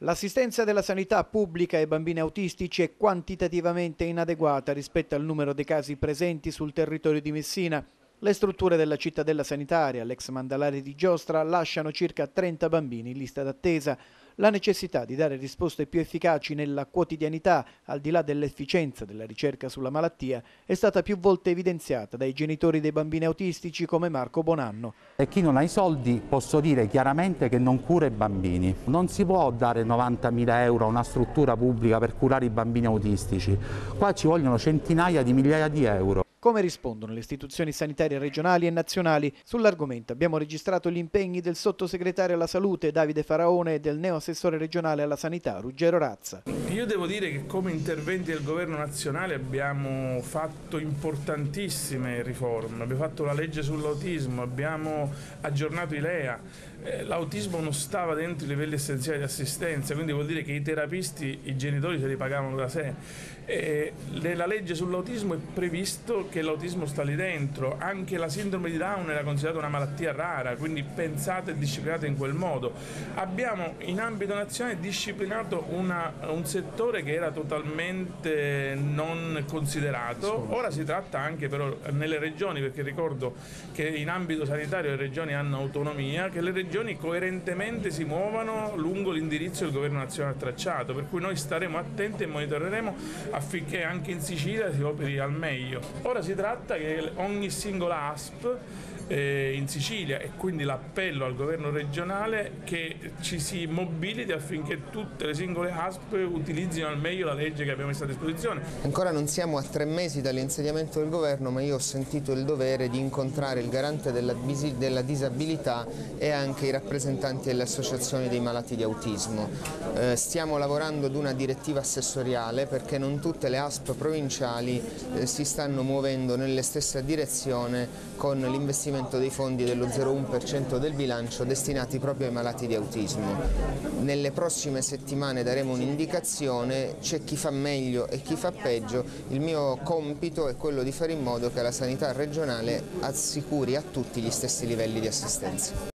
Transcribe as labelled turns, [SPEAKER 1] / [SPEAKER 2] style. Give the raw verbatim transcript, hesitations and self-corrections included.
[SPEAKER 1] L'assistenza della sanità pubblica ai bambini autistici è quantitativamente inadeguata rispetto al numero dei casi presenti sul territorio di Messina. Le strutture della cittadella sanitaria, l'ex Mandalare di Giostra, lasciano circa trenta bambini in lista d'attesa. La necessità di dare risposte più efficaci nella quotidianità, al di là dell'efficienza della ricerca sulla malattia, è stata più volte evidenziata dai genitori dei bambini autistici come Marco Bonanno.
[SPEAKER 2] E chi non ha i soldi, posso dire chiaramente che non cura i bambini. Non si può dare novantamila euro a una struttura pubblica per curare i bambini autistici. Qua ci vogliono centinaia di migliaia di euro.
[SPEAKER 1] Come rispondono le istituzioni sanitarie regionali e nazionali? Sull'argomento abbiamo registrato gli impegni del sottosegretario alla salute Davide Faraone e del neoassessore regionale alla sanità Ruggero Razza.
[SPEAKER 3] Io devo dire che come interventi del governo nazionale abbiamo fatto importantissime riforme, abbiamo fatto la legge sull'autismo, abbiamo aggiornato i L E A, l'autismo non stava dentro i livelli essenziali di assistenza, quindi vuol dire che i terapisti, i genitori se li pagavano da sé. E nella legge sull'autismo è previsto che l'autismo sta lì dentro, anche la sindrome di Down era considerata una malattia rara, quindi pensata e disciplinata in quel modo. Abbiamo in ambito nazionale disciplinato una, un settore che era totalmente non considerato, ora si tratta anche però nelle regioni, perché ricordo che in ambito sanitario le regioni hanno autonomia, che le regioni coerentemente si muovano lungo l'indirizzo che il governo nazionale ha tracciato, per cui noi staremo attenti e monitoreremo affinché anche in Sicilia si operi al meglio. Ora si tratta che ogni singola A S P eh, in Sicilia, e quindi l'appello al governo regionale che ci si mobiliti affinché tutte le singole A S P utilizzino al meglio la legge che abbiamo messo a disposizione.
[SPEAKER 4] Ancora non siamo a tre mesi dall'insediamento del governo, ma io ho sentito il dovere di incontrare il garante della, della disabilità e anche i rappresentanti delle associazioni dei malati di autismo. Eh, stiamo lavorando ad una direttiva assessoriale perché non tutte le A S P provinciali eh, si stanno muovendo nella stessa direzione con l'investimento dei fondi dello zero virgola uno per cento del bilancio destinati proprio ai malati di autismo. Nelle prossime settimane daremo un'indicazione, c'è chi fa meglio e chi fa peggio, il mio compito è quello di fare in modo che la sanità regionale assicuri a tutti gli stessi livelli di assistenza.